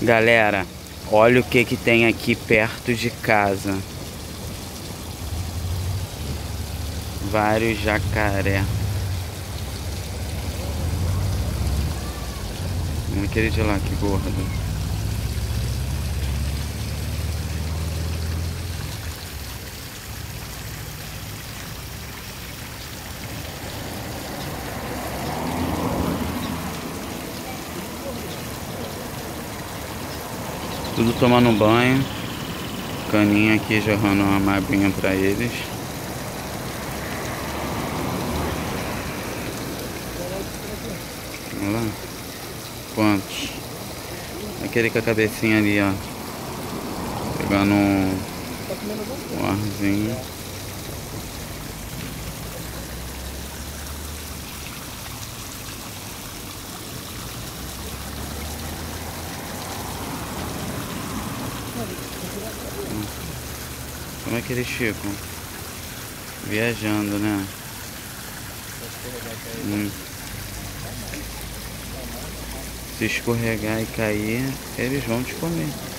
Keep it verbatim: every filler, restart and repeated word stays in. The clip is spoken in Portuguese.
Galera, olha o que que tem aqui perto de casa. Vários jacaré. Aquele de lá, que gordo. Tudo tomando banho. Caninha aqui jorrando uma aguinha pra eles. Olha lá. Quantos? Aquele com a cabecinha ali, ó. Pegando um, um arzinho. Como é que eles ficam? Viajando, né? Hum. Se escorregar e cair, eles vão te comer.